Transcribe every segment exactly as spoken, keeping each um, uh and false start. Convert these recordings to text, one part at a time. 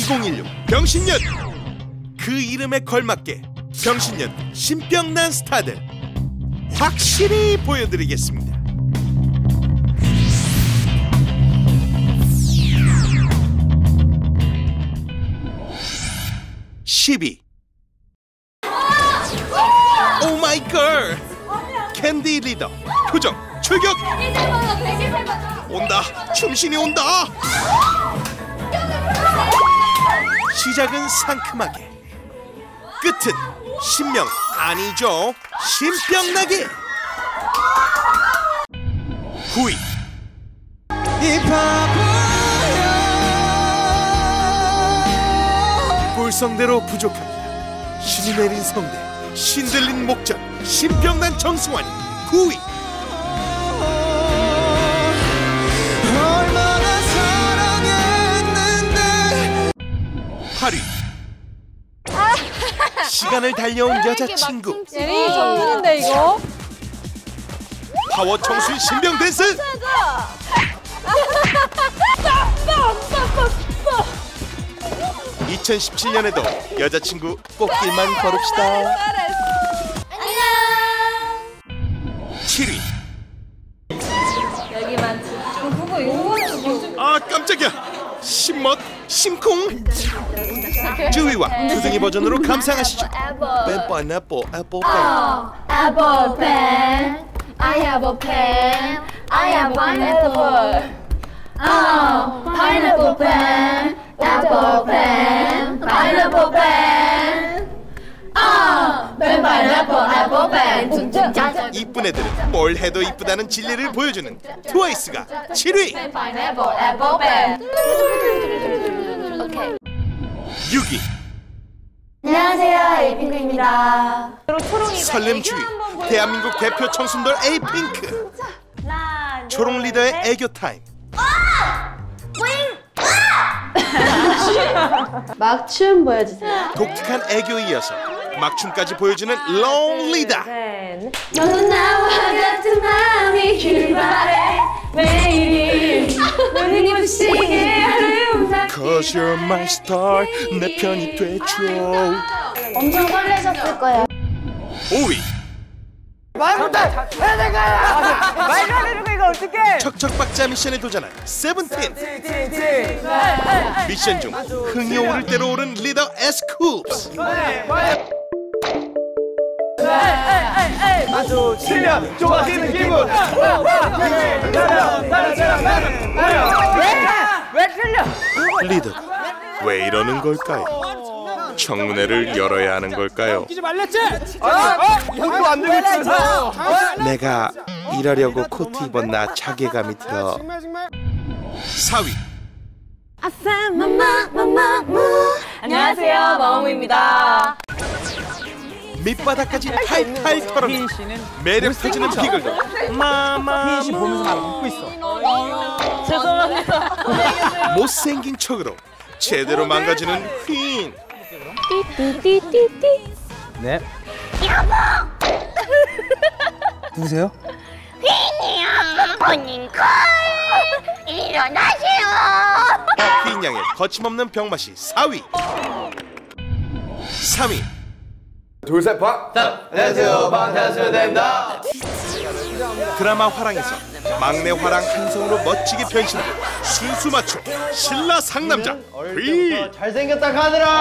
이천십육 병신년. 그 이름에 걸맞게 병신년 신병난 스타들 확실히 보여드리겠습니다. 십위 오 마이 걸 캔디 리더 표정 출격. 온다 춤신이 온다. 시작은 상큼하게 끝은 신명 아니죠 신병나게. 구위 꿀성대로 부족합니다. 신이 내린 성대 신들린 목전 신병난 정승환 구위. 팔위 시간을 달려온 여자친구. 예린이 정신인데 이거? 파워 청순 신병 댄스. 이천십칠 년에도 여자친구 꽃길만 걸읍시다. 안녕. 칠위 여기만 좀 그거 요거는 아 깜짝이야. 신멋 심쿵. 주위와 두둥이 버전으로 감상하시죠. 뱀 애플 애플 Apple pen, I have a pen, I have pineapple. Oh, pineapple pen, apple pen, pineapple pen. Oh, pen, pineapple, apple pen. 둥둥짜자. 이쁜 애들은 뭘 해도 이쁘다는 진리를 보여주는 트와이스가 칠위. pen, pineapple, apple pen. 오케이. 육위 안녕하세요, 에이핑크입니다. 설렘 주위 대한민국 대표 청순돌 에이핑크. 초롱 리더의 애교 타임. 막춤 보여주세요. 독특한 애교에 이어서 막춤까지 보여주는 롱 리더. 너는 나와 같은 마음이 길 바래 매일이 눈이 부시게 하루만. Cause you're my star 내 편이 되죠. 엄청 설레셨을 거예요. 오위 말부터 해야 될 거야. 말도 안 해주고 이거 어떡해. 척척박자 미션에 도전한 세븐틴. 미션 중 흥이 오를 대로 오른 리더 에스쿱스. 마주치면 좋아지는 기분. 왜 틀려? 리더가 왜 이러는 걸까요? 청문회를 열어야 하는 걸까요? 이것도 안 되고 있어. 내가 이러려고 코트 입었나 자괴감이 들어. 사위 안녕하세요, 마모입니다. 밑바닥까지 탈탈 털어내 매력 터지는 비글도 마마 씨 보면서 나 웃고 있어. 죄송합니다. 못생긴 척으로 제대로 망가지는 퀸. 띠띠띠띠띠. 네. 누구세요? 본인걸 일어나세요. 퀸 양의 거침없는 병맛이 사위. 삼위 둘셋 박. 안녕하세요, 방탄소년단입니다. 드라마 화랑에서 막내 화랑 한성으로 멋지게 변신한 순수 마초 신라 상남자 휘. 잘생겼다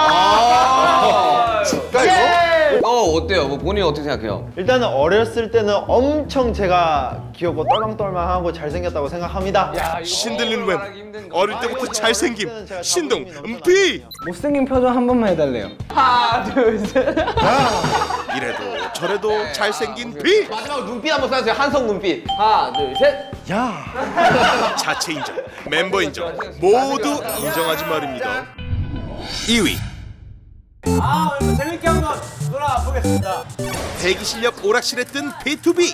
가느라. 진짜 이거? 어 어때요? 뭐 본인 어떻게 생각해요? 일단은 어렸을 때는 엄청 제가 귀엽고 똘망똘망하고 잘생겼다고 생각합니다. 신들린 외모 어릴 때부터 잘생김 신동 음피. 못생긴 표정 한 번만 해달래요. 하나 둘 셋. 이래도 저래도 잘생긴 비. 마지막으로 눈빛 한번 쏴주세요. 한성 눈빛. 하나 둘 셋. 야. 자체 인정 멤버 인정 모두 인정하지 말입니다. 이위 아 오늘 재밌게 한번 놀아보겠습니다. 대기 실력 오락실에 뜬 비투비.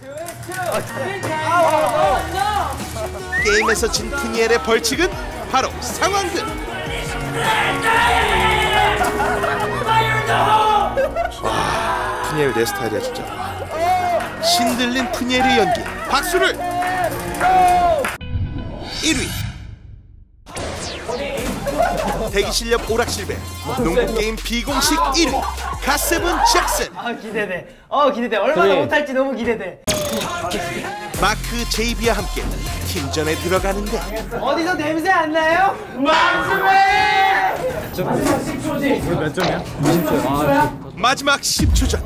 게임에서 진 푸니엘의 벌칙은 바로 상황극. 와, 푸니엘 내 스타일이야 진짜. 신들린 푸니엘의 연기 박수를. 일위 대기 실력 오락실배 농구 게임 비공식 일 위 갓세븐 잭슨. 아 기대돼. 어 기대돼. 얼마나 못할지 너무 기대돼. 마크 제이비와 함께 팀전에 들어가는데 어디서 냄새 안 나요? 만수해! 마지막 십 초 전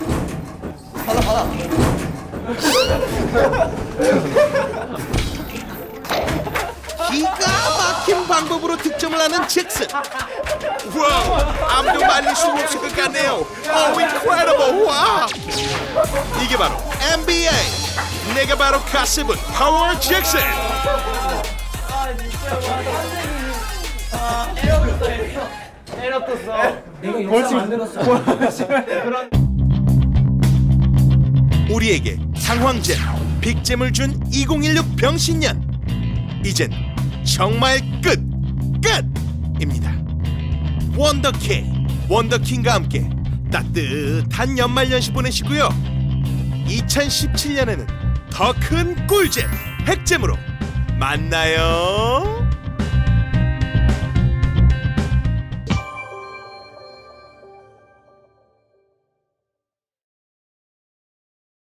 기가 막힌 방법으로 득점을 하는 잭슨. 와우, 아무도 말릴 수 없을 것 같네요. Oh, incredible! 와, 이게 바로 엔비에이. 내가 바로 갓세븐 파워 잭슨. 에러 떴어. 우리에게 상황잼, 빅잼을 준 이천십육 병신년. 이젠 정말 끝, 끝입니다. 원더킹, 원더킹과 함께 따뜻한 연말연시 보내시고요. 이천십칠 년에는 더 큰 꿀잼, 핵잼으로 만나요.